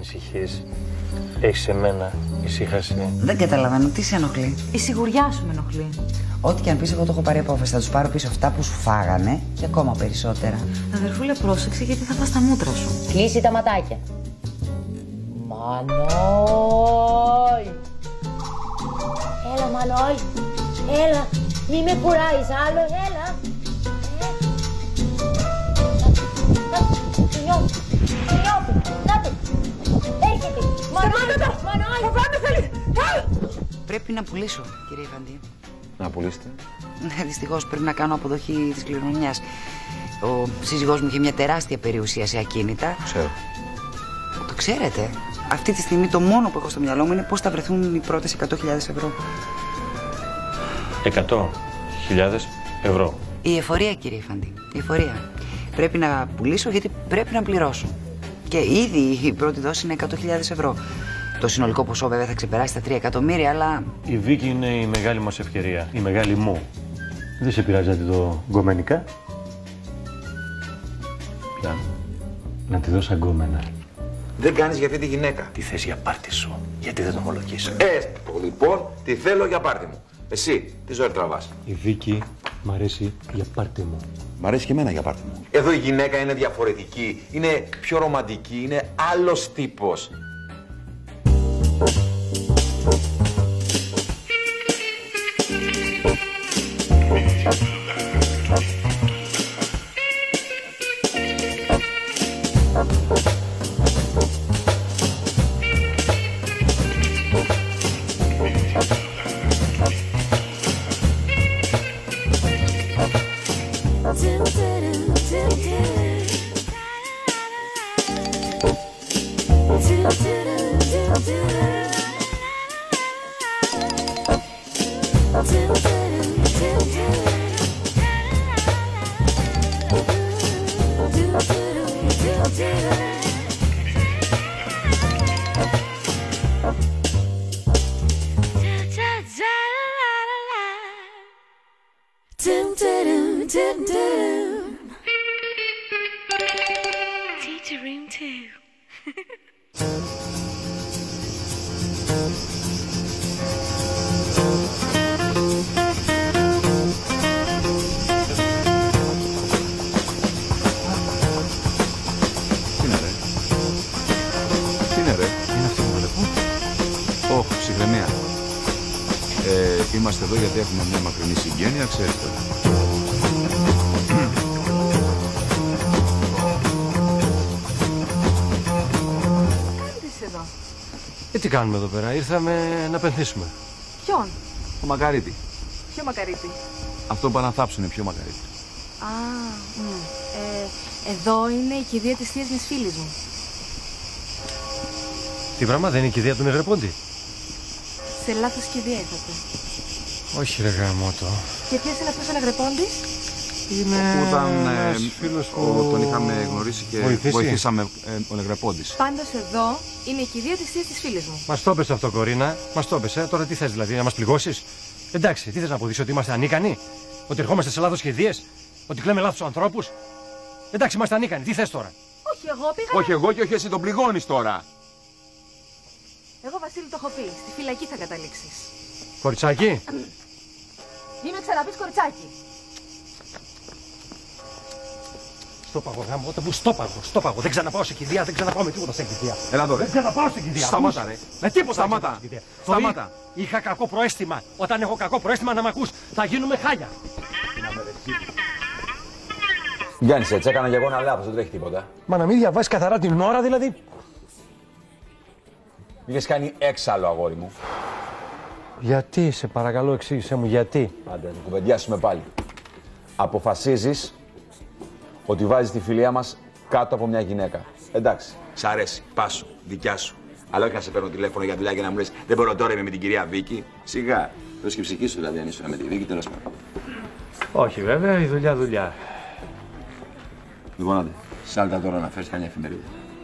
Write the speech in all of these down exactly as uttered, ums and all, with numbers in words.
ανησυχείς. Έχεις εμένα ησύχαση. Δεν καταλαβαίνω, τι σε ενοχλεί. Η σιγουριά σου με ενοχλεί. Ό,τι και αν πεις, εγώ το έχω πάρει απόφαση. Θα τους πάρω πίσω αυτά που σου φάγανε και ακόμα περισσότερα. Αδερφούλα, πρόσεξε γιατί θα φας τα μούτρα σου. Κλείσει τα ματάκια. Μανώη! Έλα, Μανώη! Έλα! Μη με κουράεις άλλο, έλα! Του νιώθει! Του νιώθει! Νάτε! Έρχεται! Μανώη! Μανώη! Φοβάμαι θέλει! Πρέπει να πουλήσω, κύριε Ιφαντή. Να πουλήσετε. Ναι, δυστυχώς πρέπει να κάνω αποδοχή της κληρονομιάς. Ο σύζυγός μου είχε μια τεράστια περιουσία σε ακίνητα. Ξέρω. Το ξέρετε. Αυτή τη στιγμή το μόνο που έχω στο μυαλό μου είναι πώς θα βρεθούν οι πρώτες εκατό χιλιάδες ευρώ. Εκατό χιλιάδες ευρώ. Η εφορία, κύριε Ιφαντή. Η εφορία. Πρέπει να πουλήσω γιατί πρέπει να πληρώσω. Και ήδη η πρώτη δόση είναι εκατό χιλιάδες ευρώ. Το συνολικό ποσό βέβαια θα ξεπεράσει τα τρία εκατομμύρια, αλλά... Η Βίκη είναι η μεγάλη μας ευκαιρία. Η μεγάλη μου. Δεν σε πειράζει να τη δω γκομενικά. Πια. Να τη δώσω αγκόμενα. Δεν κάνεις για αυτή τη γυναίκα. Τι θες για πάρτι σου, γιατί δεν το ομολογείς. Έστω λοιπόν, τι θέλω για πάρτι μου. Εσύ, τι ζωή τραβάς. Η Βίκη μ' αρέσει για πάρτι μου. Μ' αρέσει και εμένα για πάρτι μου. Εδώ η γυναίκα είναι διαφορετική, είναι πιο ρομαντική, είναι άλλος τύπος. Είμαστε εδώ γιατί έχουμε μια μακρινή συγγένεια, ξέρετε. Κάνεις εδώ. Ε, τι κάνουμε εδώ πέρα, ήρθαμε να πενθήσουμε. Ποιον? Ο Μακαρίτη. Ποιο Μακαρίτη? Αυτό που πάνε να θάψουνε, ποιο Μακαρίτη. Α, μ, ε, εδώ είναι η κηδεία της θείας μιας φίλης μου. Τι πράγμα, δεν είναι η κηδεία του Νευρεπόντη? Σε λάθος κηδεία ήρθατε. Όχι ρε γαμώτο. Και ποιος είναι αυτός ο Νευρεπόντης? Είναι Όταν ένας ε, φίλος που... ο, τον είχαμε γνωρίσει και βοηθήσει. βοηθήσαμε ε, ο Νευρεπόντης. Πάντως εδώ είναι η κηδεία της θείας της φίλης μου. Μας το έπες αυτό, Κορίνα. Μας το έπες, ε. Τώρα τι θες δηλαδή, να μας πληγώσεις? Εντάξει, τι θες να αποδείξεις, ότι είμαστε ανίκανοι? Ότι ερχόμαστε σε λάθος κηδείες? Ότι κλαίμε λάθος ανθρώπους? Εντάξει, είμαστε ανίκανοι. Τι θες τώρα? Όχι, εγώ πήγα... Όχι εγώ και όχι εσύ τον πληγώνεις τώρα. Εγώ, Βασίλη, το έχω πει. Στη φυλακή θα καταλήξεις. Κοριτσάκι. Μην με ξαναπείς κοριτσάκι. Στο παγω, γάμο, όταν που στο παγω, στο παγω. Δεν ξαναπάω σε κηδεία, δεν ξαναπάω με τίποτα σε κηδεία. Έλα εδώ, Δεν ξαναπάω σε κηδεία. Σταμάτα, ρε. Με τίποτα. Σταμάτα. Σταμάτα. Είχα κακό προαίσθημα. Όταν έχω κακό προαίσθημα να μ' ακούς, θα γίνουμε χάλια. Γιάννης, έτσι έκανα και εγώ ένα λάθος, δεν τρέχει τίποτα. Μα να μην διαβάσεις καθαρά την ώρα δηλαδή. Μη είχες κάνει έξαλλο, αγόρι μου. Γιατί, σε παρακαλώ, εξήγησέ μου γιατί. Άντε, να κουβεντιάσουμε πάλι. Αποφασίζεις ότι βάζεις τη φιλία μας κάτω από μια γυναίκα. Εντάξει. Σ' αρέσει. Πάσου. Δικιά σου. Αλλά όχι να σε παίρνω τηλέφωνο για δουλειά και να μου λες δεν μπορώ τώρα, είμαι με την κυρία Βίκη. Σιγά. Δώσε και ψυχή σου δηλαδή αν ήσουν με τη Βίκη, τέλος πάντων. Όχι βέβαια, η δουλειά δουλειά. Λοιπόν, άντε. Σάλτα τώρα να φέρεις καμιά εφημερίδα.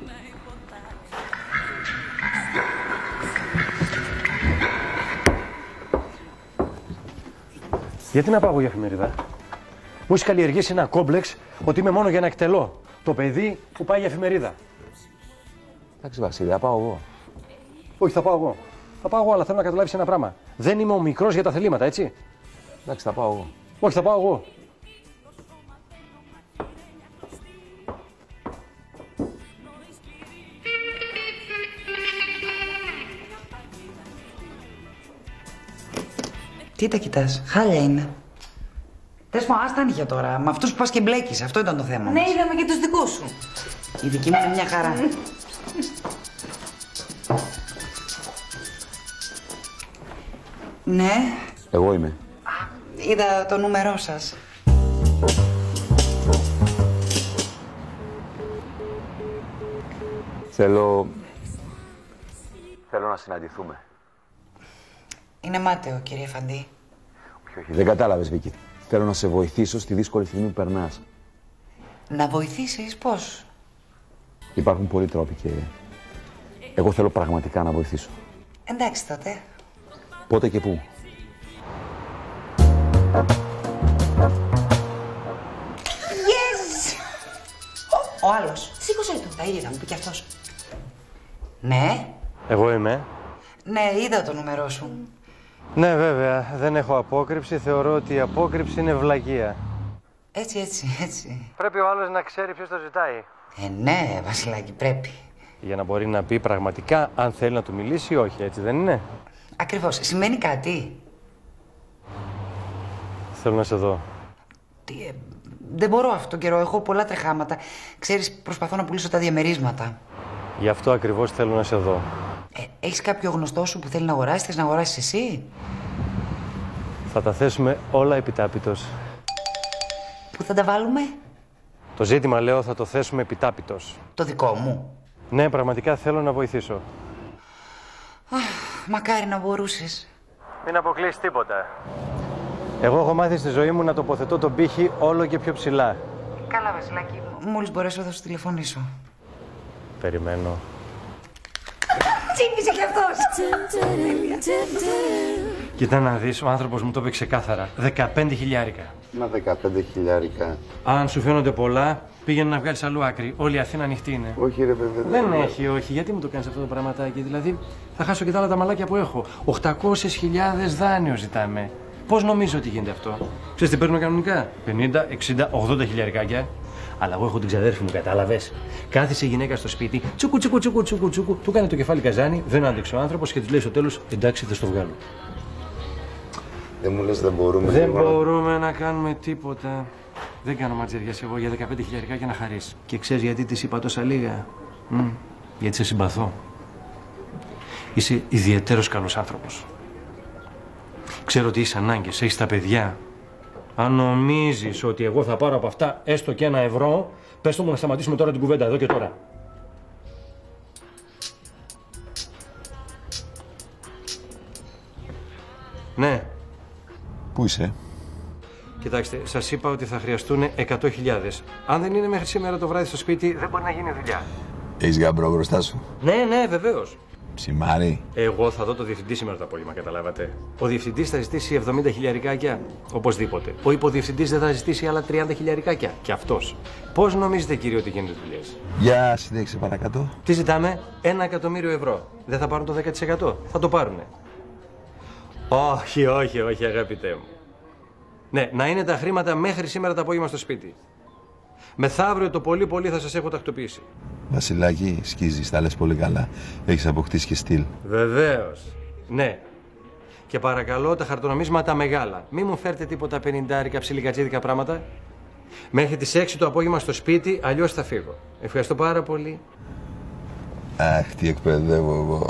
Γιατί να πάω για εφημερίδα? Μου έχει καλλιεργήσει ένα κόμπλεξ ότι είμαι μόνο για να εκτελώ το παιδί που πάει για εφημερίδα. Εντάξει, Βασίλη, θα πάω εγώ. Όχι, θα πάω εγώ. Θα πάω εγώ, αλλά θέλω να καταλάβεις ένα πράγμα. Δεν είμαι ο μικρός για τα θελήματα, έτσι. Εντάξει, θα πάω εγώ. Όχι, θα πάω εγώ. Τι τα κοιτάς, χάλια είναι. Τες μου, ας τα νύχια τώρα. Με αυτούς που πας και μπλέκεις, αυτό ήταν το θέμα. Ναι, μας. είδαμε και τους δικούς σου. Η δική μου είναι μια χαρά. Ναι, Εγώ είμαι. είδα το νούμερό σας. Θέλω... Θέλω να συναντηθούμε. Είναι μάταιο, κύριε Φαντή. Όχι, όχι, δεν κατάλαβες, Βίκη. Θέλω να σε βοηθήσω στη δύσκολη στιγμή που περνάς. Να βοηθήσεις πώς? Υπάρχουν πολλοί τρόποι και εγώ θέλω πραγματικά να βοηθήσω. Εντάξει τότε. Πότε και πού. Yes! Ο, ο άλλος. Σήκωσέ το. Τα ίδια θα μου πει κι αυτός. Ναι. Εγώ είμαι. Ναι, είδα το νούμερό σου. Ναι, βέβαια. Δεν έχω απόκρυψη. Θεωρώ ότι η απόκρυψη είναι βλαγεία. Έτσι, έτσι, έτσι. Πρέπει ο άλλος να ξέρει ποιος το ζητάει. Ε, ναι, Βασιλάκη, πρέπει. Για να μπορεί να πει πραγματικά αν θέλει να του μιλήσει ή όχι, έτσι δεν είναι. Ακριβώς. Σημαίνει κάτι. Θέλω να σε δω. Τι, ε, δεν μπορώ αυτόν τον καιρό. Έχω πολλά τρεχάματα. Ξέρεις, προσπαθώ να πουλήσω τα διαμερίσματα. Γι' αυτό ακριβώς θέλω να σε δω. Ε, έχεις κάποιο γνωστό σου που θέλει να αγοράσει, θες να αγοράσεις εσύ? Θα τα θέσουμε όλα επιτάπητος. Πού θα τα βάλουμε? Το ζήτημα, λέω, θα το θέσουμε επιτάπητος. Το δικό μου. Ναι, πραγματικά θέλω να βοηθήσω. Αχ, μακάρι να μπορούσες. Μην αποκλείσεις τίποτα. Εγώ έχω μάθει στη ζωή μου να τοποθετώ τον πύχη όλο και πιο ψηλά. Καλά, Βασιλάκη. Μόλις μπορέσω θα σου τηλεφωνήσω. Περιμένω. Τσίπησε κι αυτός! Κοίτα να δεις, ο άνθρωπος μου το είπε ξεκάθαρα. δεκαπέντε χιλιάρικα. Μα δεκαπέντε χιλιάρικα. Αν σου φαίνονται πολλά, πήγαινε να βγάλεις αλλού άκρη. Όλη η Αθήνα ανοιχτή είναι. Όχι ρε βέβαια. Δεν έχει, όχι. Γιατί μου το κάνεις αυτό το πραγματάκι? Δηλαδή, θα χάσω και τα άλλα τα μαλάκια που έχω. οκτακόσιες χιλιάδες δάνειο ζητάμε. Πώς νομίζω ότι γίνεται αυτό? Ξέρεις τι παίρνω κανονικά? πενήντα, εξήντα, ογδόντα χιλιαρικάκια. Αλλά εγώ έχω την ξαδέρφη μου, κατάλαβες. Κάθισε η γυναίκα στο σπίτι, τσουκου τσουκου τσουκου τσουκου τσουκου, του κάνει το κεφάλι καζάνι, δεν άντεξε ο άνθρωπος και της λέει στο τέλος: εντάξει, θα στο βγάλω. Δεν μου λες δεν μπορούμε. Δεν λίγο να- μπορούμε να κάνουμε τίποτα. Δεν κάνω ματζεριάς εγώ για δεκαπέντε χιλιαρικά να χαρείς. Και ξέρεις γιατί της είπα τόσα λίγα? Μ, γιατί σε συμπαθώ. Είσαι ιδιαιτέρως καλός άνθρωπος. Ξέρω ότι είσαι ανάγκες, έχεις τα παιδιά. Αν νομίζεις ότι εγώ θα πάρω από αυτά έστω και ένα ευρώ, πες το μου να σταματήσουμε τώρα την κουβέντα εδώ και τώρα. Ναι. Πού είσαι? Κοιτάξτε, σας είπα ότι θα χρειαστούν εκατό χιλιάδες. Αν δεν είναι μέχρι σήμερα το βράδυ στο σπίτι, δεν μπορεί να γίνει δουλειά. Έχεις γαμπρό μπροστά σου? Ναι, ναι, βεβαίως. Ψημάρι. Εγώ θα δω το διευθυντή σήμερα το απόγευμα, καταλάβατε. Ο διευθυντής θα ζητήσει εβδομήντα χιλιαρικάκια, οπωσδήποτε. Ο υποδιευθυντής δεν θα ζητήσει άλλα τριάντα χιλιαρικάκια. Και αυτός. Πώς νομίζετε, κύριε, ότι γίνονται δουλειές? Για συνέχισε παρακάτω. Τι ζητάμε? Ένα εκατομμύριο ευρώ. Δεν θα πάρουν το δέκα τοις εκατό. Θα το πάρουνε. Όχι, όχι, όχι, αγαπητέ μου. Ναι, να είναι τα χρήματα μέχρι σήμερα το απόγευμα στο σπίτι. Μεθαύριο το πολύ πολύ θα σας έχω τακτοποιήσει. Βασιλάκη, σκίζεις, τα λες πολύ καλά. Έχεις αποκτήσει και στυλ. Βεβαίως. Ναι. Και παρακαλώ τα χαρτονομίσματα μεγάλα. Μην μου φέρετε τίποτα πενηντάρικα ψιλικατσίδικα πράγματα. Μέχρι τις έξι το απόγευμα στο σπίτι, αλλιώς θα φύγω. Ευχαριστώ πάρα πολύ. Αχ, τι εκπαιδεύω εγώ.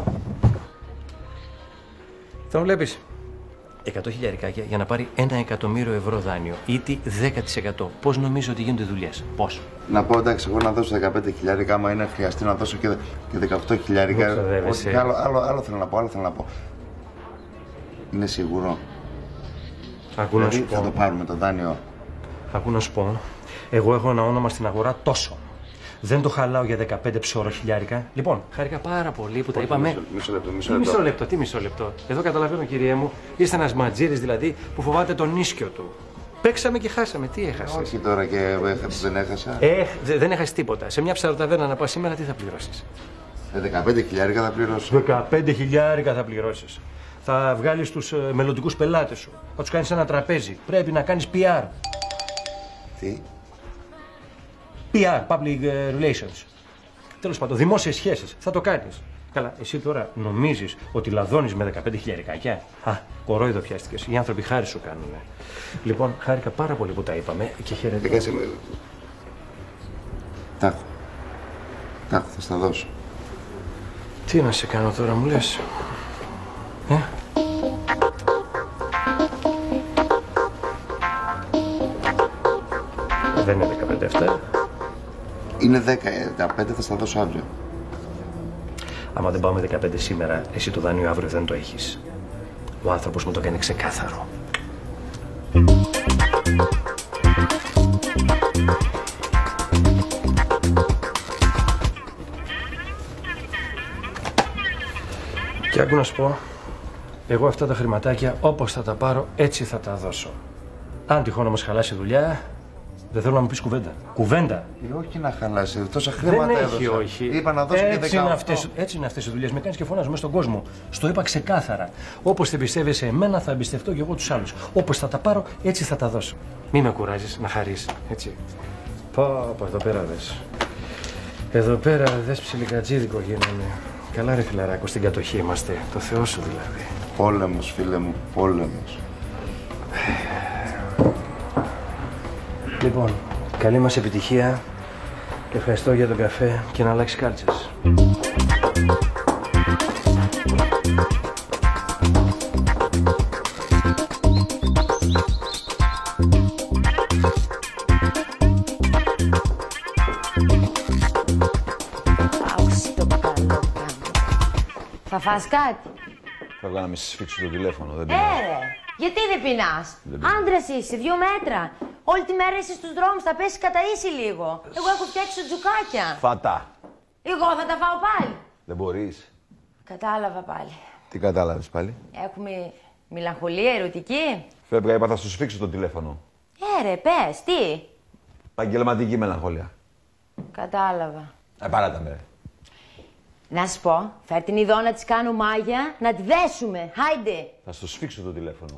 Θα βλέπεις. εκατό χιλιαρικάκια για να πάρει ένα εκατομμύριο ευρώ δάνειο. Ήτι δέκα τοις εκατό. Πώς νομίζω ότι γίνονται δουλειές? Πώς? Να πω εντάξει, εγώ να δώσω δεκαπέντε χιλιάρικα, άμα είναι χρειαστεί να δώσω και, και δεκαοκτώ χιλιάρικα. Μου ξοδεύεσαι. Όχι, άλλο, άλλο, άλλο θέλω να πω, άλλο θέλω να πω. Είναι σίγουρο? Ακού να σου Δηλαδή θα το πω. πάρουμε το δάνειο? Ακού να σου πω. Εγώ έχω ένα όνομα στην αγορά τόσο. Δεν το χαλάω για δεκαπέντε ψώρο χιλιάρικα. Λοιπόν, χάρηκα πάρα πολύ που τα είπαμε. Μισό, μισό λεπτό, μισό Τι λεπτό. μισό λεπτό, τι μισό λεπτό. Εδώ καταλαβαίνω, κυρία μου, είστε ένας ματζήρης δηλαδή που φοβάται τον ίσκιο του. Παίξαμε και χάσαμε. Τι έχασε? Όχι τώρα και έχα- δεν έχασα. Ε, δε- δεν έχασε τίποτα. Σε μια ψαροταβέρνα να πας σήμερα, τι θα πληρώσεις? Ε, δεκαπέντε χιλιάρικα θα πληρώσω. δεκαπέντε χιλιάρικα θα πληρώσεις. Θα βγάλεις τους ε, μελλοντικούς πελάτες σου. Θα τους κάνεις ένα τραπέζι. Πρέπει να κάνεις πι αρ. Τι? πι αρ, Public Relations. Τέλος πάντων, δημόσιες σχέσεις. Θα το κάνεις. Καλά, εσύ τώρα νομίζεις ότι λαδώνεις με δεκαπέντε χιλιαρικάκια. Α, κορόιδο πιάστηκες. Οι άνθρωποι χάρη σου κάνουνε. Λοιπόν, χάρηκα πάρα πολύ που τα είπαμε και χαιρετίζω. Κάτσε με. Τα έχω. Τα έχω, θα στα δώσω. Τι να σε κάνω τώρα, μου λες. Ε? Δεν είναι δεκαπέντε αυτά. Είναι δεκαπέντε, θα στα δώσω αύριο. Άμα δεν πάμε δεκαπέντε σήμερα, εσύ το δάνειο αύριο δεν το έχεις. Ο άνθρωπος μου το έκανε ξεκάθαρο. Και άκου να σου πω, εγώ αυτά τα χρηματάκια όπως θα τα πάρω έτσι θα τα δώσω. Αν τυχόν όμως χαλάσει δουλειά, δεν θέλω να μου πεις κουβέντα. Κουβέντα! Ε, όχι να χαλάσει, τόσα χρήματα δεν έδωσα. έχει, όχι. Είπα να δώσω έτσι και δεκαοκτώ. Είναι αυτές, έτσι είναι αυτές οι δουλειές. Με κάνεις και φωνάζω μέσα στον κόσμο. Στο είπα ξεκάθαρα. Όπως θα εμπιστεύεσαι εμένα, θα εμπιστευτώ και εγώ τους άλλους. Όπως θα τα πάρω, έτσι θα τα δώσω. Μη με κουράζεις, να χαρείς. Έτσι. Πω, πω, εδώ πέρα δες. Εδώ πέρα δες ψιλικατζίδικο γίνανε. Καλά ρε φιλαράκο, στην κατοχή είμαστε. Το Θεό σου δηλαδή. Πόλεμος, φίλε μου, πόλεμος. Λοιπόν, καλή μας επιτυχία και ευχαριστώ για τον καφέ και να αλλάξει κάλτσες. Άουση το καλό πράγμα. Θα φας κάτι? Θα βγάλω να με σφίξω το τηλέφωνο, δεν Ε, πειράζει. ρε, γιατί δεν πεινάς? Άντρας είσαι, δύο μέτρα. Όλη τη μέρα είσαι στους δρόμους, θα πέσει κατά ίση λίγο. Εγώ έχω φτιάξει τζουκάκια. Φάτα. Εγώ θα τα φάω πάλι. Δεν μπορείς. Κατάλαβα πάλι. Τι κατάλαβες πάλι. Έχουμε μελαγχολία ερωτική. Φεύγα, είπα θα σου σφίξω το τηλέφωνο. Ε, ρε, πες, τι. Επαγγελματική μελαγχολία. Κατάλαβα. Ε, παράτα με. ρε. Να σου πω, φέρ την ειδό να της κάνω μάγια, να τη δέσουμε. Χάιντε. Θα σου σφίξω το τηλέφωνο.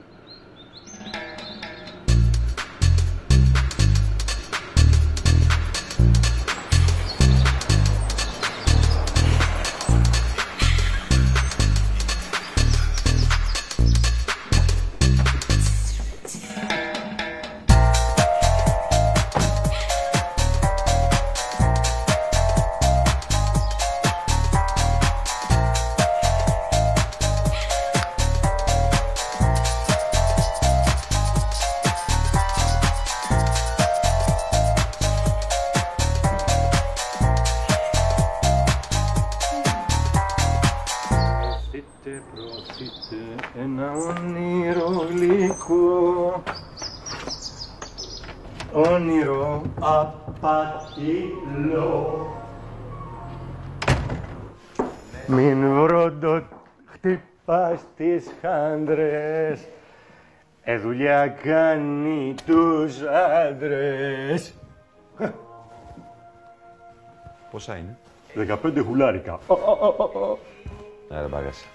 Ένα όνειρο γλυκό, όνειρο απατηλό. Μην βρόντο χτυπάς τις χάντρες, ε δουλειά κάνει τους άντρες. Πόσα είναι. Δεκαπέντε χουλάρικα. Ναι, ρε μπάγασε.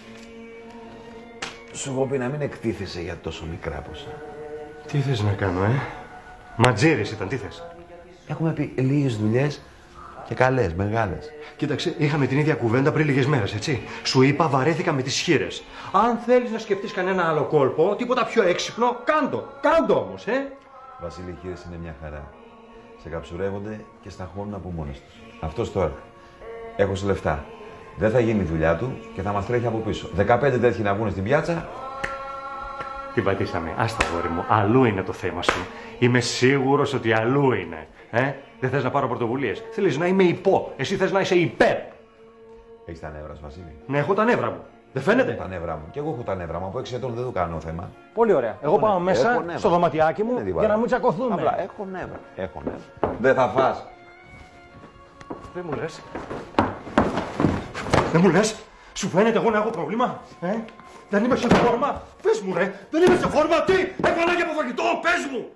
Σου έχω πει να μην εκτίθεσαι για τόσο μικρά ποσά. Τι θες να κάνω, ε? Ματζέρης ήταν, τι θες? Έχουμε πει λίγες δουλειές και καλές, μεγάλες. Κοίταξε, είχαμε την ίδια κουβέντα πριν λίγες μέρες, έτσι. Σου είπα, βαρέθηκα με τις χήρες. Αν θέλεις να σκεφτείς κανένα άλλο κόλπο, τίποτα πιο έξυπνο, κάντο. Κάντο όμως, ε. Βασίλη, οι χείρες είναι μια χαρά. Σε καψουρεύονται και σταχώνουν από μόνες τους. Αυτός τώρα. Έχω σε λεφτά. Δεν θα γίνει η δουλειά του και θα μας τρέχει από πίσω. δεκαπέντε τέτοιοι να βγουν στην πιάτσα. Την πατήσαμε. Άστα, γόρι μου. Αλλού είναι το θέμα σου. Είμαι σίγουρος ότι αλλού είναι. Ε? Δεν θες να πάρω πρωτοβουλίες. Θέλεις να είμαι υπό. Εσύ θες να είσαι υπέρ. Έχεις τα νεύρα σου, Βασίλη. Ναι, έχω τα νεύρα μου. Δεν φαίνεται? Τα νεύρα μου. Και εγώ έχω τα νεύρα μου. Από έξι ετών δεν το κάνω θέμα. Πολύ ωραία. Εγώ πάω μέσα νεύρα. στο δωματιάκι μου Δεν για τίποτα. να μην τσακωθούμε. Απλά έχω νεύρα. Έχω νεύρα. Δεν θα φας. Δεν μου λες. Δεν μου λες. Σου φαίνεται εγώ να έχω πρόβλημα. Ε? Δεν είμαι σε φόρμα. Πες μου ρε. Δεν είμαι σε φόρμα. Τι. Έχω ανάγκη από φαγητό. Πες μου.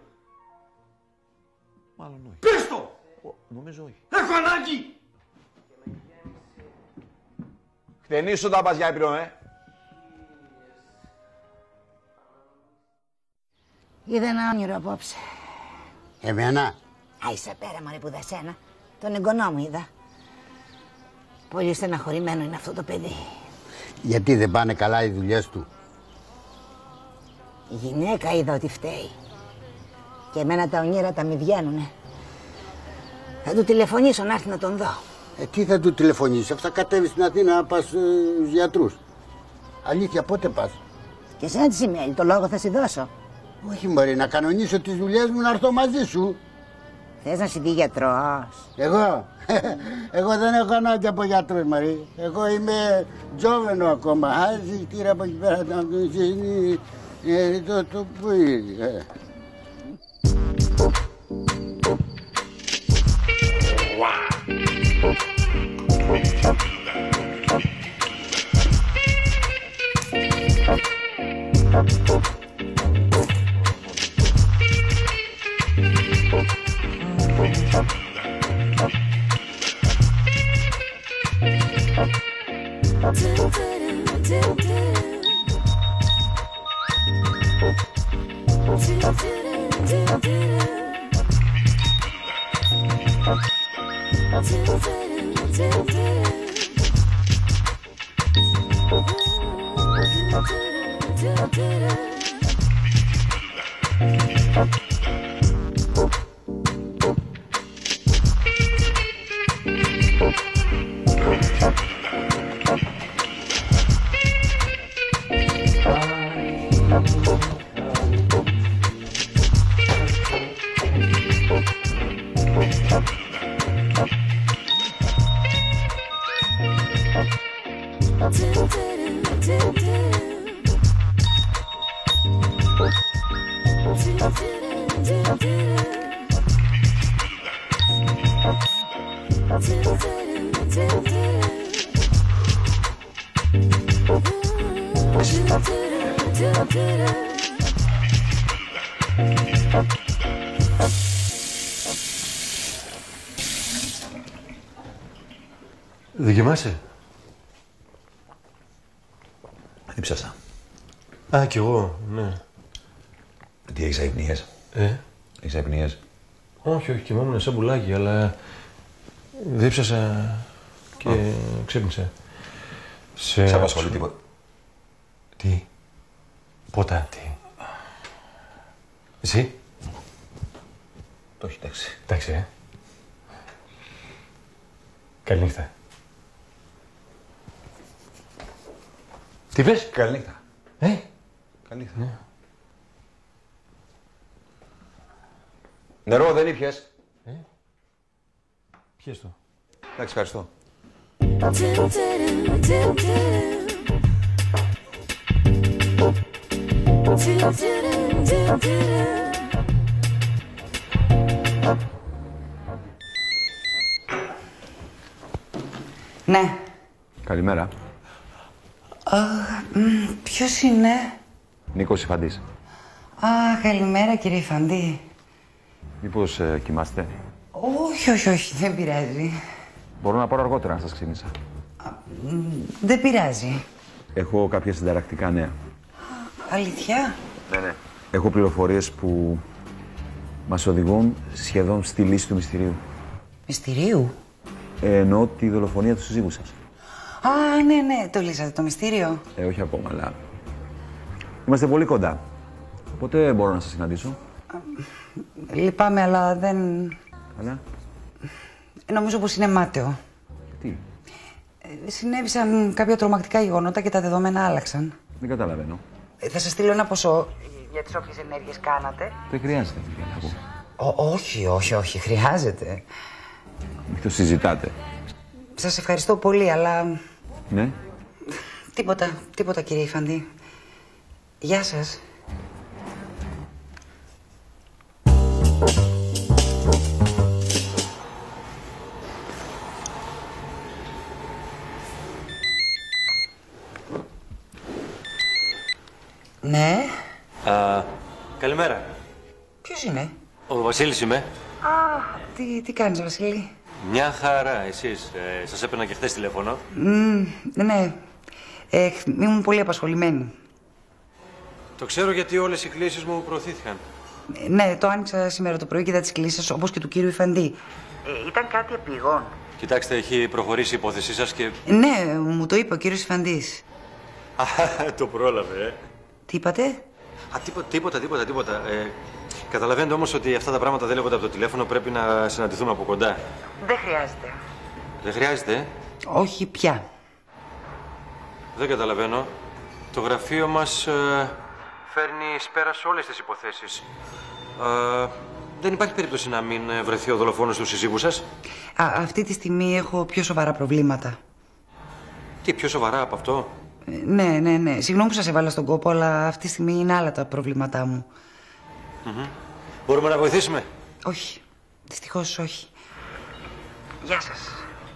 Μάλλον όχι. Πες το. Νομίζω όχι. Έχω ανάγκη. Ταινίσου όταν πας για ύπνο, ε. Είδα ένα όνειρο απόψε. Εμένα. Α, είσαι πέρα μωρέ που δε σένα. Τον εγγονό μου είδα. Πολύ στεναχωρημένο είναι αυτό το παιδί. Γιατί δεν πάνε καλά οι δουλειές του? Η γυναίκα είδα ότι φταίει. Και εμένα τα ονείρα τα μη βγαίνουνε. Θα του τηλεφωνήσω να έρθει να τον δω. Ε, τι θα του τηλεφωνήσεις, αφού θα κατέβεις στην Αθήνα να πας ε, στους γιατρούς. Αλήθεια, πότε πας? Και σαν τη σημαίνει, το λόγο θα σου δώσω. Όχι μωρέ, να κανονίσω τις δουλειές μου να έρθω μαζί σου. Θες να σου δει γιατρός? Εγώ, εγώ δεν έχω ανάγκη από γιατρούς μωρέ. Εγώ είμαι τζόβενο ακόμα. Άζει κύρα από εκεί πέρα να του γίνει ε, το, το που είναι. Δεν κοιμάσαι? Ήψασα. Α, κι εγώ, ναι. Τι, έχεις αϊπνίες? Ε? Έχεις αϊπνίες? Όχι, όχι, κοιμόμουν σαν πουλάκι, αλλά δίψασα και oh. ξύπνησα. Σε... Σε απασχολεί τίποτα? Τι? Ποτά, τι? Εσύ? Το έχει, εντάξει. Εντάξει, ε. Καληνύχτα. Τι πες? Καληνύχτα. Ε? Καληνύχτα. Ναι. Νερό δεν ήπιες? Ε? Πιες το. Εντάξει, ευχαριστώ. Ναι. Καλημέρα. Uh, ποιος είναι? Νίκος Ιφαντής. Α, καλημέρα κύριε Ιφαντή. Μήπως ε, κοιμάστε? Όχι, όχι, όχι, δεν πειράζει. Μπορώ να πάρω αργότερα αν σας ξύπνησα. Α, δεν πειράζει. Έχω κάποια συνταρακτικά νέα. Αλήθεια? Ναι, ναι. Έχω πληροφορίες που μας οδηγούν σχεδόν στη λύση του μυστηρίου. Μυστηρίου? Ε, εννοώ τη δολοφονία του συζύγου σας. Α, ναι, ναι, το λύσατε το μυστήριο. Ε, όχι ακόμα, αλλά είμαστε πολύ κοντά. Πότε μπορώ να σας συναντήσω? Λυπάμαι, αλλά δεν... Καλά. Νομίζω πως είναι μάταιο. Τι? Ε, συνέβησαν κάποια τρομακτικά γεγονότα και τα δεδομένα άλλαξαν. Δεν καταλαβαίνω. Ε, θα σας στείλω ένα ποσό για τις όποιες ενέργειες κάνατε. Δεν χρειάζεται, κύριε να πω. Ό, όχι, όχι, όχι, χρειάζεται. Μην το συζητάτε. Σας ευχαριστώ πολύ, αλλά... Ναι. Τίποτα, τίποτα κύριε Ιφαντή. Γεια σας. Ναι. Α, καλημέρα. Ποιος είναι? Ο Βασίλης είμαι. Α, τι, τι κάνεις Βασίλη? Μια χαρά, εσείς. Ε, σας έπαιρνα και χθες τηλέφωνο. Mm, ναι, ε, ήμουν πολύ απασχολημένη. Το ξέρω γιατί όλες οι κλήσεις μου προωθήθηκαν. Ε, ναι, το άνοιξα σήμερα το πρωί και είδα τις κλήσεις όπως και του κύριου Ιφαντή. Ε, ήταν κάτι επίγον. Κοιτάξτε, έχει προχωρήσει η υπόθεσή σας και... Ναι, μου το είπε ο κύριος Ιφαντής. Α, το πρόλαβε, ε. Τι είπατε? Α, τίποτα, τίποτα, τίποτα, τίποτα. Ε, καταλαβαίνετε όμως ότι αυτά τα πράγματα δεν λέγονται από το τηλέφωνο, πρέπει να συναντηθούμε από κοντά. Δεν χρειάζεται. Δεν χρειάζεται, ε. Όχι πια. Δεν καταλαβαίνω. Το γραφείο μας ε, φέρνει εις πέρα σε όλες τις υποθέσεις. Ε, δεν υπάρχει περίπτωση να μην βρεθεί ο δολοφόνος του συζύγου σας? Α, αυτή τη στιγμή έχω πιο σοβαρά προβλήματα. Τι, πιο σοβαρά από αυτό? Ε, ναι, ναι, ναι. Συγγνώμη που σας έβαλα στον κόπο, αλλά αυτή τη στιγμή είναι άλλα τα προβλήματά μου. Mm-hmm. Μπορούμε να βοηθήσουμε? Όχι. Δυστυχώς όχι. Γεια σας.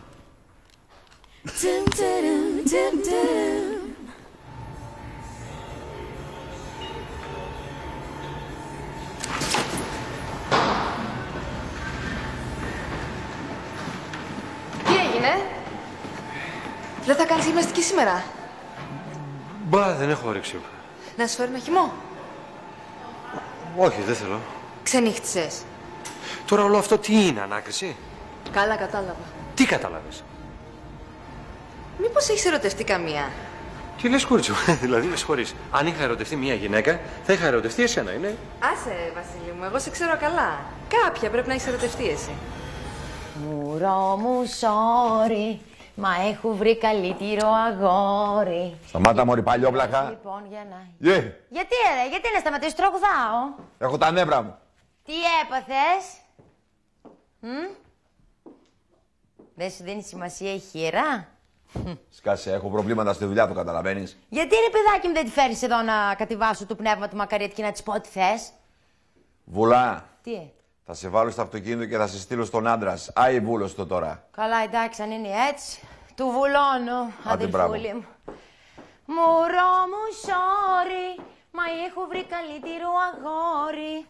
Τι έγινε? Δεν θα κάνεις γυμναστική σήμερα? Μπα, δεν έχω όρεξη. Να σου φέρω ένα χυμό? Όχι, δεν θέλω. Ξενύχτησες? Τώρα όλο αυτό τι είναι, ανάκριση? Καλά, κατάλαβα. Τι κατάλαβες? Μήπως έχεις ερωτευτεί καμία? Τι λες, κούριτσο? Δηλαδή, με συγχωρείς. Αν είχα ερωτευτεί μια γυναίκα, θα είχα ερωτευτεί εσένα, είναι? Άσε, Βασίλη μου, εγώ σε ξέρω καλά. Κάποια πρέπει να έχεις ερωτευτεί εσύ. Μουρό μου σόρι, μα έχω βρει καλύτερο αγόρι. Σταμάτα, μωρή παλιόπλακα. Λοιπόν, για να... Yeah. Γιατί, ρε, γιατί να σταματήσω, τραγουδάω. Έχω τα νεύρα μου. Τι έπαθες? Μ? Δεν σου δίνει σημασία η χείρα? Σκάσε, έχω προβλήματα στη δουλειά, το καταλαβαίνεις? Γιατί, ρε παιδάκι μου, δεν τη φέρεις εδώ να κατεβάσω το πνεύμα του Μακαρίτη και να της πω ό,τι θες? Βουλά. Τι? Θα σε βάλω στο αυτοκίνητο και θα σε στείλω στον άντρα. Άι βούλος το τώρα. Καλά, εντάξει, αν είναι έτσι. Του βουλώνω, Άντε, μπράβο. αδελφούλη μου. Μωρό μου, sorry, μα έχω βρει καλύτερο αγόρι.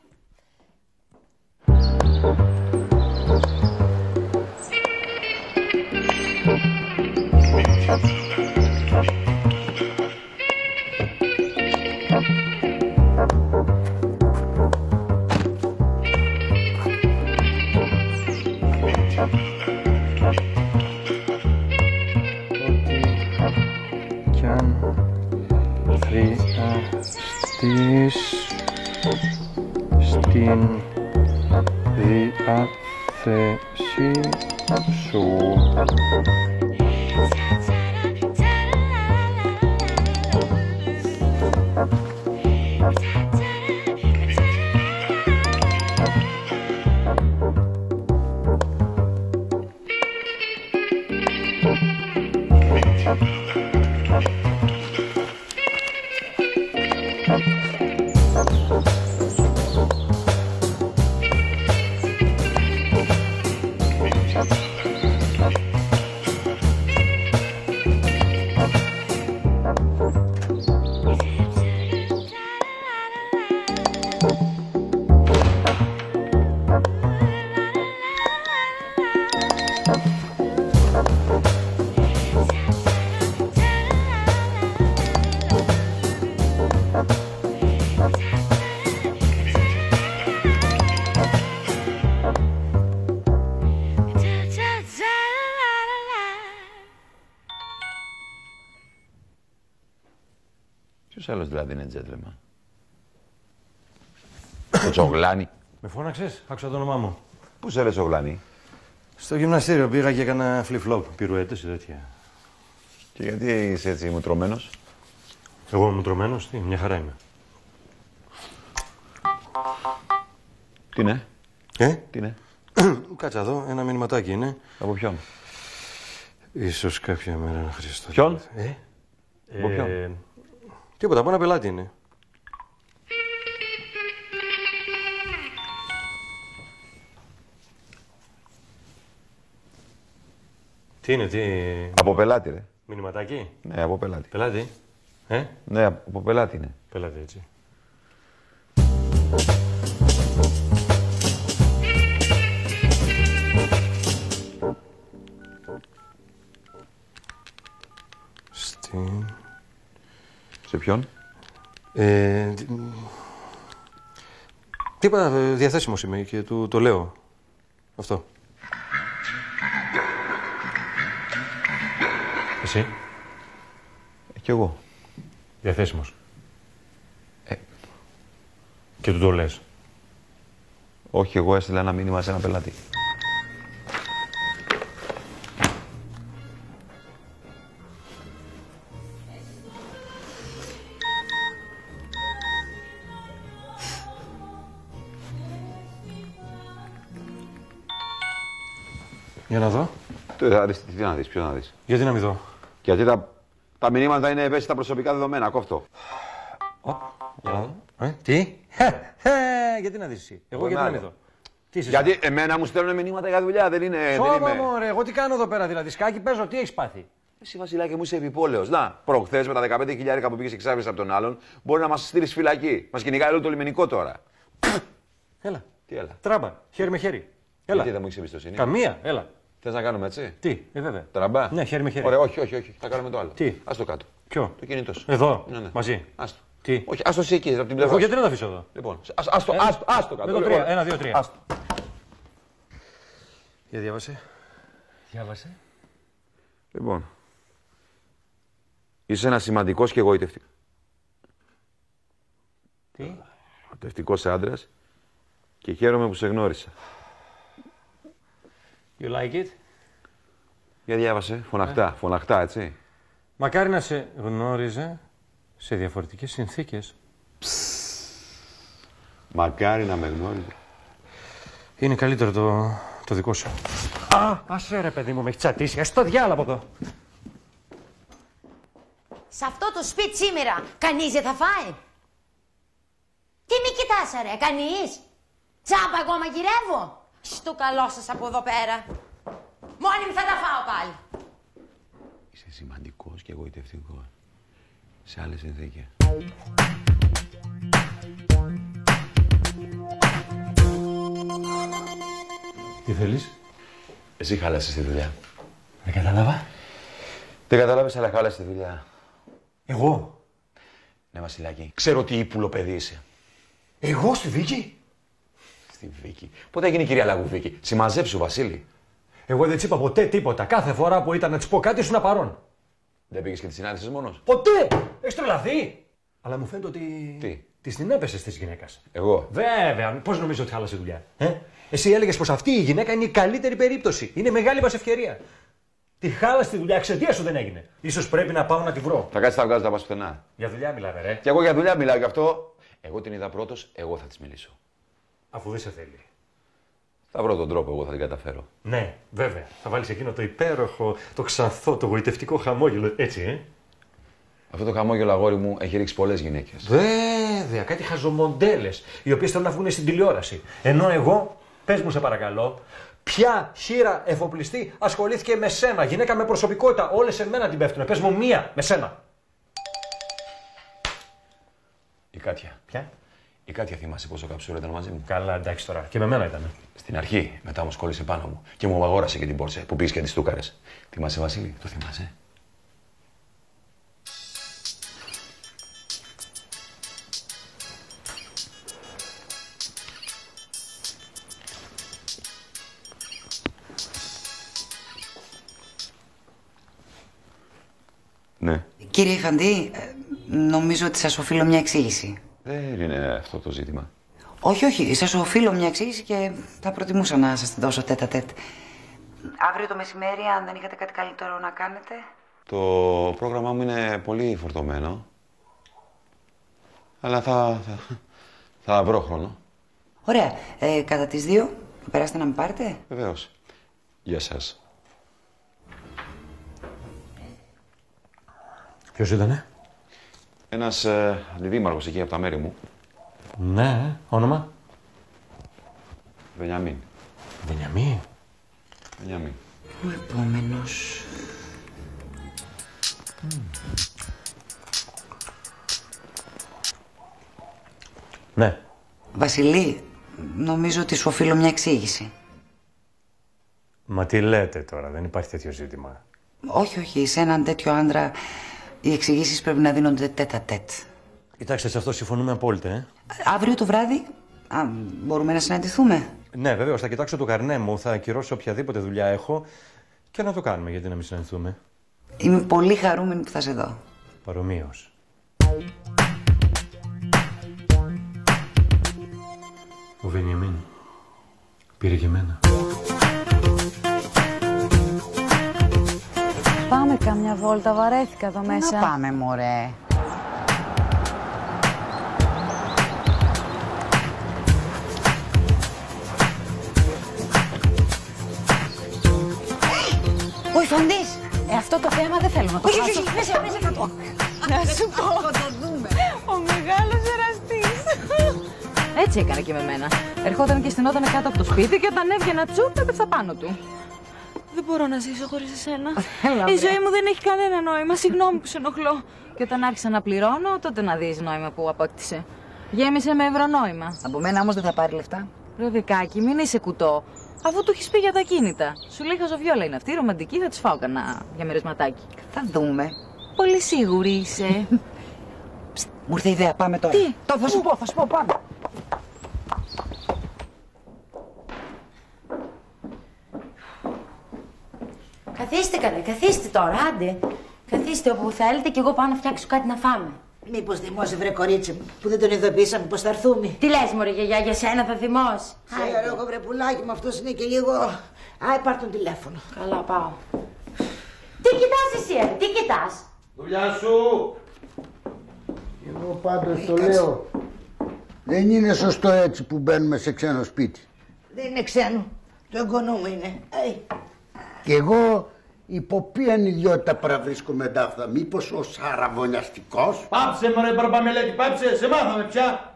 Κι αν χρειαστείς στην διάθεση σου. Ποιος άλλος δηλαδή είναι gentleman? Το Τσογλάνι. Με φώναξες, άκουσα το όνομά μου. Πού σε λες Τσογλάνι? Στο γυμναστήριο πήγα και έκανα flip-flop, πυρουέτες και τέτοια. Και γιατί είσαι έτσι μουτρωμένος? Εγώ είμαι μουτρωμένος, τι, μια χαρά είμαι. Τι είναι? Ε? Τι είναι? Κάτσα εδώ, ένα μηνυματάκι είναι. Από ποιον? Ίσως κάποια μέρα να χρειαστώ. Ποιον? Ε? Από ποιον? Ε, τίποτα, από ένα πελάτη είναι. Τι είναι, τι... Από πελάτη, ρε. Μηνυματάκι. Ναι, από πελάτη. Πελάτη. Ε? Ναι, από πελάτη είναι. Πελάτη, έτσι. Στην... Σε ποιον? Ε, τίποτα, διαθέσιμος είμαι και του το λέω. Αυτό. Εσύ? Ε, κι εγώ. Διαθέσιμος. Ε. Και του το λες. Όχι, εγώ έστειλα ένα μήνυμα σε ένα πελάτη. Για να δω. Τι να δεις, τι να δεις, ποιο να δεις. Γιατί να μην δω. Γιατί τα, τα μηνύματα είναι ευαίσθητα προσωπικά δεδομένα, κόφτω. Ω, για να δω. Ε, τι. Γιατί να δεις εσύ. Εγώ γιατί να μην δω. Τι είσαι Γιατί εμένα μου στέλνουν μηνύματα για δουλειά, δεν είναι. Σώμα μου, ρε, εγώ τι κάνω εδώ πέρα, δηλαδή. Σκάκι παίζω, τι έχεις πάθει. Εσύ, Βασιλάκη, μου είσαι επιπόλαιος. Να, προχθές με τα δεκαπέντε χιλιάρικα που πήγες και ξάβεσαι από τον άλλον, μπορεί να μας στείλει φυλακή. Μας κυνηγάει όλο το λιμενικό τώρα. Έλα. Τι έλα. Τράμπα, χέρι με χέρι. Έλα. Γιατί δεν μου έχεις εμπιστοσύνη. Καμία, έλα. Θες να κάνουμε έτσι. Τι, ε, βέβαια. Τραμπά. Ναι, χέρι με χέρι. Ωραία, όχι, όχι, όχι. Θα κάνουμε το άλλο. Τι. Ας το κάτω. Ποιο. Το κινητό σου. Εδώ. Ναι, ναι. Μαζί. Άστο. Τι. Όχι, άστο εσύ εκεί, από την πλευρά. Εγώ γιατί να το αφήσω εδώ. Λοιπόν, ας, ας, το, ας, ας το κάτω. Με το τρία. Ένα, δύο, τρία. Άστο. Για διάβασε. Διάβασε. Λοιπόν. Είσαι ένα σημαντικός και εγωιτευτικός. Τι. Εγωιτευτικός άντρας και χαίρομαι που σε γνώρισα. You like it? Για διάβασε. Φωναχτά, ε. φωναχτά, έτσι. Μακάρι να σε γνώριζε σε διαφορετικές συνθήκες. Μακάρι να με γνώριζε. Είναι καλύτερο το, το δικό σου. Α, άσε ρε παιδί μου, με έχει τσατίσει. Ας το διάλα από εδώ. Σε αυτό το σπίτι σήμερα κανείς δεν θα φάει. Τι με κοιτάς ρε, κανείς. Τσάμπα εγώ μαγειρεύω. Στο καλό σας από εδώ πέρα. Μόνη μου θα τα φάω πάλι. Είσαι σημαντικός και εγωιτευτικός. Σε άλλες συνθήκες. Τι θέλεις? Εσύ χάλασες τη δουλειά. Δεν κατάλαβα. Δεν κατάλαβες, αλλά χάλασες τη δουλειά. Εγώ. Ναι, Βασιλάκη. Ξέρω τι ύπουλο παιδί είσαι. Εγώ στη Βίκη. Στη Βίκη. Πότε έγινε η κυρία Λαγού Βίκη. Συμμαζέψου, Βασίλη. Εγώ δεν της είπα ποτέ τίποτα. Κάθε φορά που ήταν να της πω κάτι ήσουν παρόν. Δεν πήγες και τη συνάντησες μόνος. Ποτέ! Έχεις τρελαθεί! Αλλά μου φαίνεται ότι. Τι? Τη την έπεσες της γυναίκας. Εγώ. Βέβαια, πώς νομίζω ότι χάλασε δουλειά. Ε? Εσύ έλεγες πως αυτή η γυναίκα είναι η καλύτερη περίπτωση. Είναι μεγάλη μας ευκαιρία. Τη χάλασε τη δουλειά, εξαιτία σου δεν έγινε. Ίσως πρέπει να πάω να τη βρω. Θα κάτσεις τα βγάζω, θα πας πουθενά. Για δουλειά μιλάμε, ρε. Κι εγώ για δουλειά μιλάω γι' αυτό. Εγώ την είδα πρώτος, εγώ θα της μιλήσω. Αφού δεν σε θέλει. Θα βρω τον τρόπο, εγώ θα την καταφέρω. Ναι, βέβαια. Θα βάλεις εκείνο το υπέροχο, το ξανθό, το γοητευτικό χαμόγελο. Έτσι, ε. Αυτό το χαμόγελο, αγόρι μου, έχει ρίξει πολλές γυναίκες. Βέβαια, κάτι χαζομοντέλες, οι οποίες θέλουν να βγουν στην τηλεόραση. Ενώ εγώ, πες μου σε παρακαλώ, ποια χείρα εφοπλιστή ασχολήθηκε με σένα, γυναίκα με προσωπικότητα, όλες σε μένα την πέφτουνε. Πες μου μία, με σένα. Η Κάτια. Ποια? Η Κάτια θυμάσαι πόσο καψούρα ήταν μαζί μου. Καλά, εντάξει τώρα. Και με μένα ήταν. Στην αρχή, μετά όμως κόλλησε πάνω μου και μου αγόρασε και την Πόρσε που πήγες και τις τούκαρες. Θυμάσαι, Βασίλη, το θυμάσαι? Ναι. Κύριε Ιφαντή, νομίζω ότι σας οφείλω μια εξήγηση. Δεν είναι αυτό το ζήτημα. Όχι, όχι, σας οφείλω μια εξήγηση και θα προτιμούσα να σας την δώσω τέτα τέτ. Αύριο το μεσημέρι, αν δεν είχατε κάτι καλύτερο να κάνετε. Το πρόγραμμά μου είναι πολύ φορτωμένο. Αλλά θα, θα, θα βρω χρόνο. Ωραία. Ε, κατά τις δύο, θα περάσετε να με πάρετε. Βεβαίως. Γεια σας. Ποιος ήτανε? Ένας ε, αντιδήμαρχος εκεί από τα μέρη μου. Ναι, όνομα? Βενιαμίν. Βενιαμίν. Βενιαμίν. Ο επόμενος. Mm. Ναι. Βασιλή, νομίζω ότι σου οφείλω μια εξήγηση. Μα τι λέτε τώρα, δεν υπάρχει τέτοιο ζήτημα. Όχι, όχι, σε έναν τέτοιο άντρα Οι εξηγήσεις πρέπει να δίνονται τέτα τέτ. Κοιτάξτε, σε αυτό συμφωνούμε απόλυτα, ε. Αύριο το βράδυ, α, μπορούμε να συναντηθούμε. Ναι, βεβαίως, θα κοιτάξω το καρνέ μου, θα ακυρώσω οποιαδήποτε δουλειά έχω και να το κάνουμε, γιατί να μην συναντηθούμε. Είμαι πολύ χαρούμενη που θα σε δω. Παρομοίως. Ο Βενιαμίν πήρε και εμένα. Πάμε καμιά βόλτα, βαρέθηκα εδώ μέσα. Να πάμε, μωρέ. Ο Ιφαντής! Ε, αυτό το θέμα δεν θέλω να το Όχι, χάσω. όχι, όχι, μέσα, μέσα κάτω. Να σου πω. Θα το δούμε. Ο μεγάλος εραστής. Έτσι έκανε και με μένα. Ερχόταν και στενόταν κάτω από το σπίτι και όταν έβγαινα τσουπ έπεφτα πάνω του. Δεν μπορώ να ζήσω χωρίς εσένα. Η ζωή μου δεν έχει κανένα νόημα. Συγγνώμη που σε ενοχλώ. Και όταν άρχισα να πληρώνω, τότε να δεις νόημα που απόκτησε. Γέμισε με ευρωνόημα. Από μένα όμως δεν θα πάρει λεφτά. Ρε Βικάκη, μην είσαι κουτό. Αφού του έχει πει για τα κίνητα. Σου λέει χαζοβιόλα είναι αυτή, ρομαντική, θα τη φάω κανένα διαμερισματάκι. Θα δούμε. Πολύ σίγουρη είσαι. Μου ήρθε ιδέα, πάμε τώρα. Τι? Το θα σου πω, θα σου πω, πάμε. Καθίστε καλέ, καθίστε τώρα, άντε. Καθίστε όπου θέλετε και εγώ πάω να φτιάξω κάτι να φάμε. Μήπως θυμώσαι, βρε κορίτσι μου, που δεν τον ειδοποίησαμε πως θα έρθουμε. Τι λες μωρέ γιαγιά, για σένα θα θυμώσει. Ξέρω εγώ, βρε πουλάκι μου, αυτός είναι και λίγο... Άι, πάρ' τον τηλέφωνο. Καλά, πάω. Τι κοιτάς εσύ, ε, τι κοιτάς. Δουλειά σου! Εγώ πάντως το λέω. Δεν είναι σωστό έτσι που μπαίνουμε σε ξένο σπίτι. Δεν είναι ξένο. Το εγγονό μου είναι. Άι. Και εγώ υπό ποιαν ιδιότητα παραβρίσκομαι εντάφθα. Μήπως ο σαραβωνιαστικός. Πάψε μωρέ παραπαμελέτη, πάψε, σε μάθαμε πια.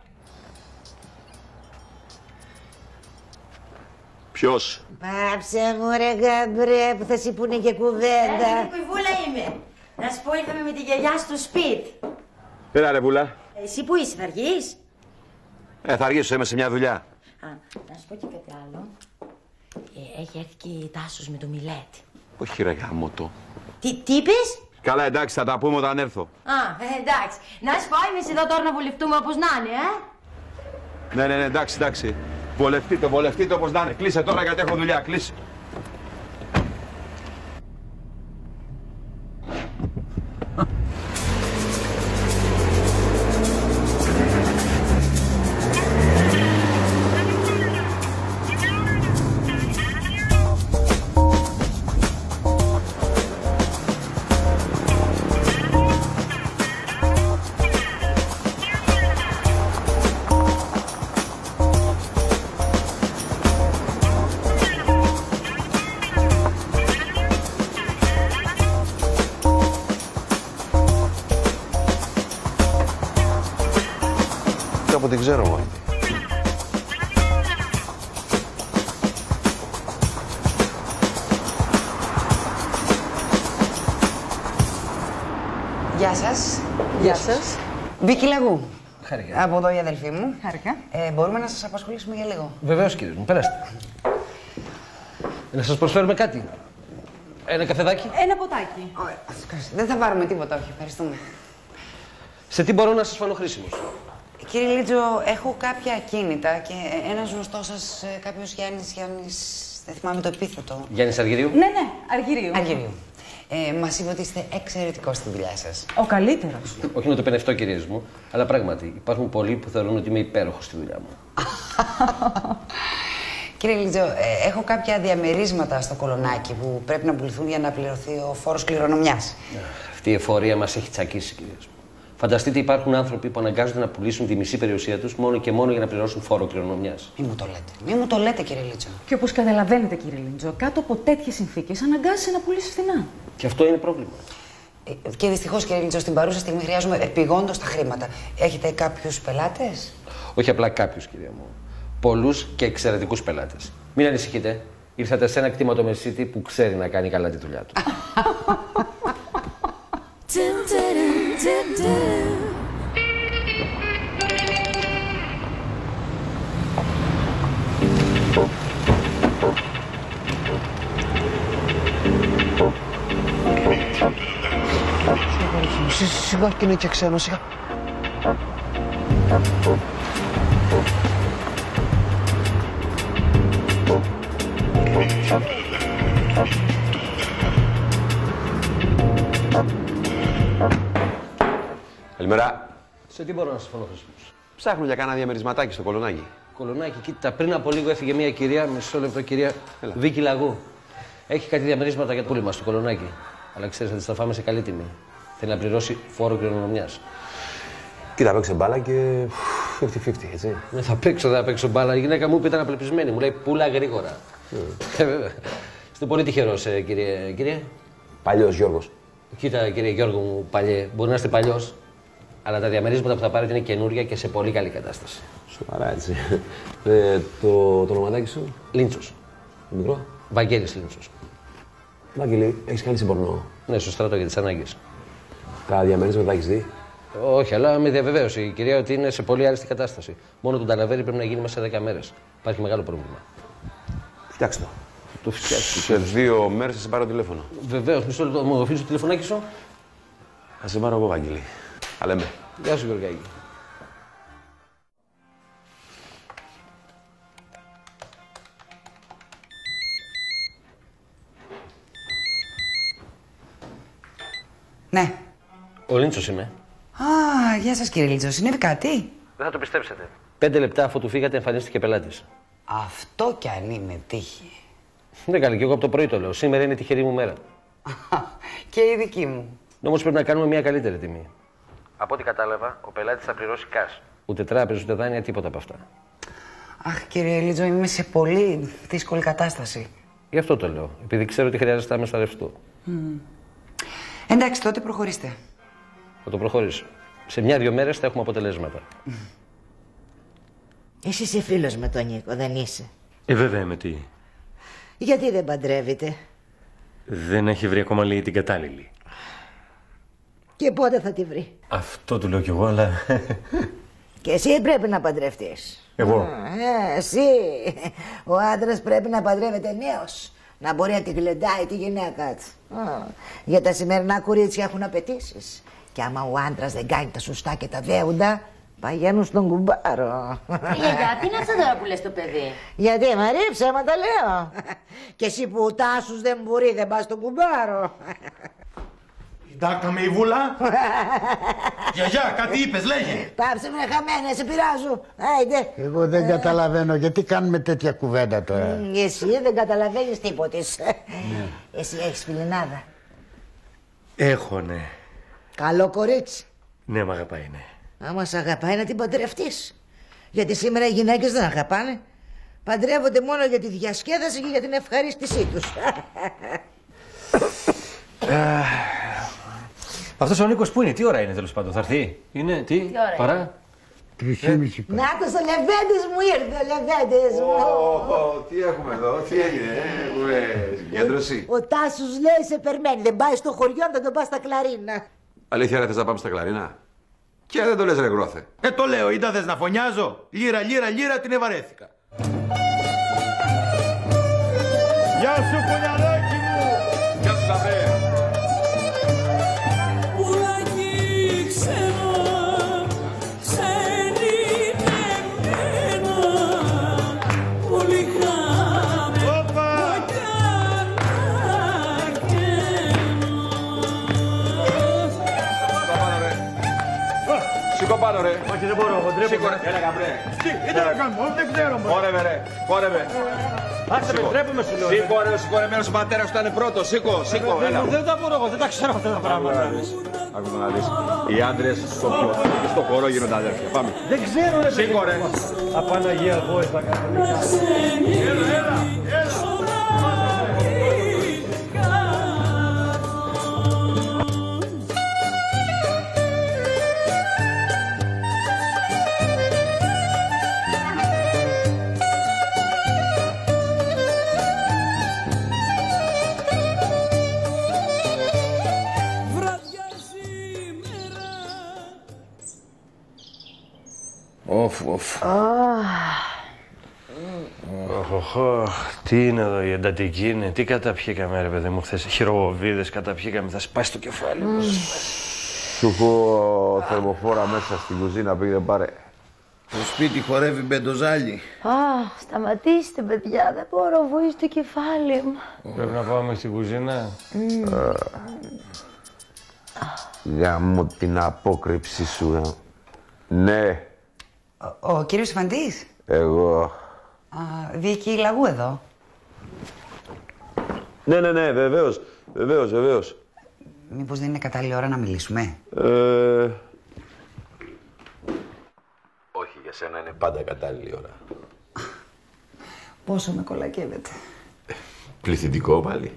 Ποιος? Πάψε μου ρε γαμπρέ που θα σου πούνε και κουβέντα. Ε, κουιβούλα είμαι. Να σου πω, ήρθαμε με τη γιαγιά στο σπίτι. Έλα ρε πουλά. Εσύ που είσαι, θα αργείς. Ε, θα αργήσω, είμαι σε μια δουλειά. Α, να σου πω και κάτι άλλο. Ε, έχει έρθει και η Τάσος με το Μιλέτη. Όχι ρε γάμο. Τι, τι είπες? Καλά, εντάξει, θα τα πούμε όταν έρθω. Α, ε, εντάξει. Να σου πω, εμείς εδώ τώρα να βολευτούμε όπως να είναι, ε. Ναι, ναι, ναι, εντάξει, εντάξει. Βολευτείτε, βολευτείτε όπως να είναι. Κλείσε τώρα γιατί έχω δουλειά, κλείσε. Κάπου την ξέρω εγώ. Γεια σας. Γεια σας. Βίκη Λαγού. Χάρηκα. Από εδώ η αδελφή μου. Χάρηκα. Ε, μπορούμε να σας απασχολήσουμε για λίγο. Βεβαίως κύριε μου, περάστε. Να σας προσφέρουμε κάτι. Ένα καφεδάκι. Ένα ποτάκι. Ωραία. Δεν θα πάρουμε τίποτα, όχι. Ευχαριστούμε. Σε τι μπορώ να σας φανώ χρήσιμος? Κύριε Λίτζο, έχω κάποια ακίνητα και ένας γνωστός σας, κάποιος Γιάννης, Γιάννης, δεν θυμάμαι το επίθετο. Γιάννης Αργυρίου. Ναι, ναι, Αργυρίου. Αργυρίου. Ε, μας είπε ότι είστε εξαιρετικός στη δουλειά σας. Ο καλύτερος. Όχι να το πενευτώ κυρίες μου, αλλά πράγματι υπάρχουν πολλοί που θεωρούν ότι είμαι υπέροχος στη δουλειά μου. Κύριε Λίτζο, ε, έχω κάποια διαμερίσματα στο Κολονάκι που πρέπει να πουληθούν για να πληρωθεί ο φόρος κληρονομιάς. Αυτή η εφορία μας έχει τσακίσει κυρίες μου. Φανταστείτε, υπάρχουν άνθρωποι που αναγκάζονται να πουλήσουν τη μισή περιουσία τους μόνο και μόνο για να πληρώσουν φόρο κληρονομιάς. Μη μου το λέτε. Μη μου το λέτε, κύριε Λίτζο. Και όπως καταλαβαίνετε, κύριε Λίντζο, κάτω από τέτοιες συνθήκες αναγκάζεσαι να πουλήσεις φθηνά. Και αυτό είναι πρόβλημα. Ε, και δυστυχώς, κύριε Λίτζο, στην παρούσα στιγμή χρειάζομαι επιγόντως τα χρήματα. Έχετε κάποιους πελάτες? Όχι απλά κάποιους, κυρία μου. Πολλούς και εξαιρετικούς πελάτες. Μην ανησυχείτε. Ήρθατε σε ένα κτήματο μεσίτη που ξέρει να κάνει καλά τη δουλειά του. Σιγά και είναι και ξένο, σιγά. Καλημέρα. Σε τι μπορώ να σας φωνώ, Χρυσός? Ψάχνω για κάνα διαμερισματάκι στο Κολονάκι. Κολονάκι, κοίτα, πριν από λίγο έφυγε μια κυρία, μισό λεπτό, κυρία Έλα. Βίκη Λαγού. Έχει κάτι διαμερίσματα για το πούλημα στο Κολονάκι. Αλλά ξέρεις, θα τις τα φάμε σε καλή τιμή. Θέλει να πληρώσει φόρο κληρονομιάς. Κοίτα, παίξε μπάλα και πενήντα πενήντα, έτσι. Ναι, θα παίξω, θα παίξω μπάλα. Η γυναίκα μου ήταν απελπισμένη. Μου λέει πουλά γρήγορα. Mm. Ε, βέβαια. Είστε πολύ τυχερός, ε, κύριε. κύριε. Παλιός Γιώργος. Κοίτα, κύριε Γιώργο μου, παλιέ. Μπορεί να είστε παλιός, αλλά τα διαμερίσματα που θα πάρετε είναι καινούρια και σε πολύ καλή κατάσταση. Σοβαρά, έτσι. Ε, το, το ονοματάκι σου? Λίντσος. Το μικρό? Βαγγέλης Λίντσος. Βαγγέλη, έχεις κάνει συμπορνό? Ναι, στο στρατό για τις ανάγκες. Τα διαμερίσματα τα έχεις δει? Όχι, αλλά με διαβεβαίωσε η κυρία ότι είναι σε πολύ άριστη κατάσταση. Μόνο τον ταλαβέρι πρέπει να γίνει μέσα σε δέκα μέρες. Υπάρχει μεγάλο πρόβλημα. Φτιάξτε το. Το φτιάξτε. Σε δύο μέρες θα σε πάρω τηλέφωνο. Βεβαίως, μισό λεπτό. Μου αφήνεις το τηλεφωνάκι σου? Θα σε πάρω εγώ, Βαγγέλη. Τα λέμε. Γεια σου, Γεωργάκη. Ναι. Ο Λίντσος είμαι. Α, γεια σας κύριε Λίντσο. Συνέβη κάτι? Δεν θα το πιστέψετε. Πέντε λεπτά αφού του φύγατε εμφανίστηκε πελάτης. Αυτό κι αν είναι τύχη. Δεν καλή, και εγώ από το πρωί το λέω. Σήμερα είναι η τυχερή μου μέρα. Και η δική μου. Όμως πρέπει να κάνουμε μια καλύτερη τιμή. Από ό,τι κατάλαβα, ο πελάτης θα πληρώσει cash. Ούτε τράπεζες, ούτε δάνεια, τίποτα από αυτά. Αχ, κύριε Λίτζο, είμαι σε πολύ δύσκολη κατάσταση. Γι' αυτό το λέω. Επειδή ξέρω ότι χρειάζεται άμεσα ρευστό. Mm. Εντάξει, τότε προχωρήστε. Θα το προχωρήσω. Σε μια-δυο μέρες θα έχουμε αποτελέσματα. Mm. Εσύ είσαι φίλος με τον Νίκο, δεν είσαι? Ε, βέβαια είμαι τι. Γιατί δεν παντρεύεται? Δεν έχει βρει ακόμα λέει την κατάλληλη. Και πότε θα τη βρει? Αυτό του λέω κι εγώ, αλλά... Και εσύ πρέπει να παντρευτείς. Εγώ? Ε, εσύ. Ο άντρας πρέπει να παντρεύεται νέος. Να μπορεί να τη γλεντάει τη γυναίκα του. Για τα σημερινά κορίτσια έχουν απαιτήσεις. Και άμα ο άντρας δεν κάνει τα σωστά και τα δέοντα, παγαίνουν στον κουμπάρο. Γιαγιά, τι είναι αυτό τώρα που λες το παιδί? Γιατί, Μαρή, ψέματα λέω. Και εσύ που ο Τάσος δεν μπορεί, δεν πας στον κουμπάρο. Κοιτάκαμε η βούλα. Γιαγιά, κάτι είπες, λέγε. Πάψε με χαμένη, σε πειράζω. Άιντε. Εγώ δεν καταλαβαίνω γιατί κάνουμε τέτοια κουβέντα τώρα. Εσύ δεν καταλαβαίνεις τίποτης. Εσύ έχεις φιλενάδα? Έχω, ναι. Καλό κορίτσι. Ναι, μ' αγαπάει, ναι. Άμα σ' αγαπάει να την παντρευτείς. Γιατί σήμερα οι γυναίκες δεν αγαπάνε. Παντρεύονται μόνο για τη διασκέδαση και για την ευχαρίστησή τους. Αυτός ο Νίκος που είναι, τι ώρα είναι τέλος πάντων, θα έρθει? Είναι, τι, τι ώρα παρά? Είναι? Τρισήμιση. Νάτος ο Λεβέντης μου ήρθε, ο Λεβέντης μου. Τι έχουμε εδώ, τι έγινε, έχουμε συγκέντρωση? Ο Τάσος λέει σε περιμένει, δεν πάει στο χωριό, δεν τον πάει στα Κλαρίνα. Αλήθεια ρε, θες να πάμε στα Κλαρίνα? Και δεν το λες ρε γρόθε. Ε, το λέω, είδα θες να φωνιάζω. Λύρα, λύρα, λύρα, την ευαρέθηκα. Γεια σου, κονιαδάκι μου. Γεια σου, καφέ. Πουλάκι ξένο, ξενιτεμένα, πολύ χαμένο, Σήκω πάνω ρε. Όχι, δεν μπορώ, εγώ ντρέπομαι. Σήκω ρε. Έλα γαμπρέ. Τι, τι να κάνω, δεν ξέρω μόνο. Χόρευε ρε, χόρευε. Άσε με, ντρέπομαι σου λέω. Σήκω ρε, σηκωρεμένος ο πατέρας σου ήταν πρώτος. Σήκω, σήκω, έλα. Δεν τα μπορώ εγώ, δεν τα ξέρω αυτά τα πράγματα. Άκουσα να δεις. Οι άντρες στο πλωτό και στο χώρο γίνονται αδέρφια. Πάμε. Δεν ξέρω ρε. Σήκω ρε. Απαναγία Βόης θα κάνω. Έλα, έλα, έλα. Οφ, οφ. Τι είναι εδώ, η εντατική είναι, τι καταπιήκαμε ρε παιδί μου χθες, χειροβοβίδες καταπιήκαμε, θα σπάσει το κεφάλι μας. Σου έχω θερμοφόρα μέσα στην κουζίνα, πήγαινε πάρε. Το σπίτι χορεύει μπεντοζάλι. Α, σταματήστε παιδιά, δεν μπορώ, βοήθησε το κεφάλι μου. Πρέπει να πάμε στην κουζίνα. Mm. Γαμώ την απόκρυψη σου. Ναι. Ο, ο κύριος Φαντής. Εγώ. Α, Βίκη Λαγού εδώ. Ναι, ναι, ναι, βεβαίως, βεβαίως, βεβαίως. Μήπως δεν είναι κατάλληλη ώρα να μιλήσουμε. Ε... Όχι, για σένα είναι πάντα κατάλληλη ώρα. Πόσο με κολακεύετε. Πληθυντικό πάλι.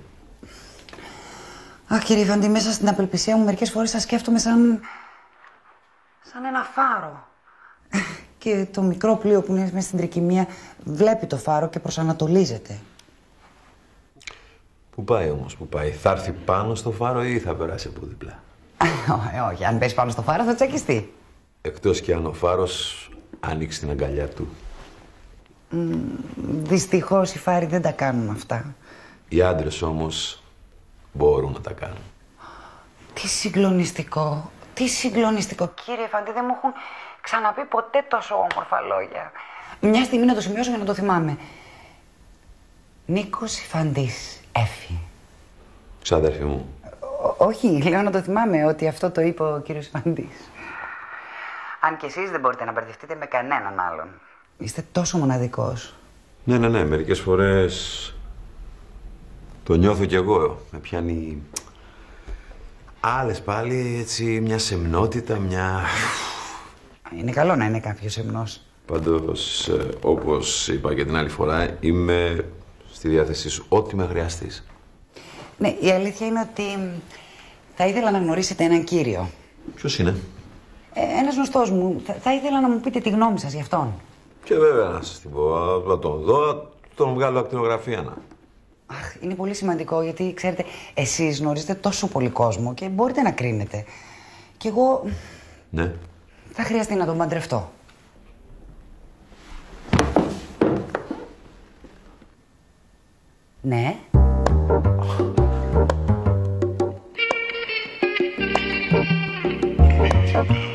Αχ, κύριε Φαντή, μέσα στην απελπισία μου μερικές φορές σας σκέφτομαι σαν... σαν ένα φάρο. Και το μικρό πλοίο που είναι μέσα στην τρικυμία βλέπει το φάρο και προσανατολίζεται. Πού πάει όμως, πού πάει, θα έρθει πάνω στο φάρο ή θα περάσει από δίπλα? ε, όχι, αν πέσει πάνω στο φάρο θα τσακιστεί. Εκτός και αν ο φάρος ανοίξει την αγκαλιά του. Mm, δυστυχώς οι φάροι δεν τα κάνουν αυτά. Οι άντρες όμως μπορούν να τα κάνουν. Τι συγκλονιστικό, τι συγκλονιστικό. Κύριε Φαντή, δεν μου έχουν ξαναπεί ποτέ τόσο όμορφα λόγια. Μια στιγμή να το σημειώσω για να το θυμάμαι. Νίκος Φαντής, Έφη. Ξάδερφη μου. Ό, όχι, λέω να το θυμάμαι ότι αυτό το είπε ο κύριος Φαντής. Αν και εσείς δεν μπορείτε να μπερδευτείτε με κανέναν άλλον. Είστε τόσο μοναδικός. Ναι, ναι, ναι, μερικές φορές το νιώθω κι εγώ. Με πιάνει άλλες πάλι έτσι μια σεμνότητα, μια... Είναι καλό να είναι κάποιος σεμνός. Πάντως, ε, όπως είπα και την άλλη φορά, είμαι στη διάθεσή σου, ό,τι με χρειαστείς. Ναι, η αλήθεια είναι ότι θα ήθελα να γνωρίσετε έναν κύριο. Ποιος είναι? Ε, ένας γνωστός μου. Θα, θα ήθελα να μου πείτε τη γνώμη σας γι' αυτόν. Και βέβαια να σας την πω, θα τον δω, τον βγάλω ακτινογραφία να. Αχ, είναι πολύ σημαντικό γιατί, ξέρετε, εσείς γνωρίζετε τόσο πολύ κόσμο και μπορείτε να κρίνετε. Κι εγώ... Ναι. Θα χρειαστεί να τον παντρευτώ. Ναι. Thank you.